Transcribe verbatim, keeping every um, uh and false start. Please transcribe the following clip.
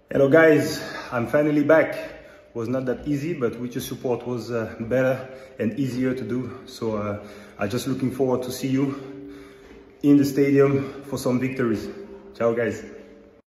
Hello guys, I'm finally back. Was not that easy, but with your support was uh, better and easier to do. So uh, I'm just looking forward to see you in the stadium for some victories. Ciao guys.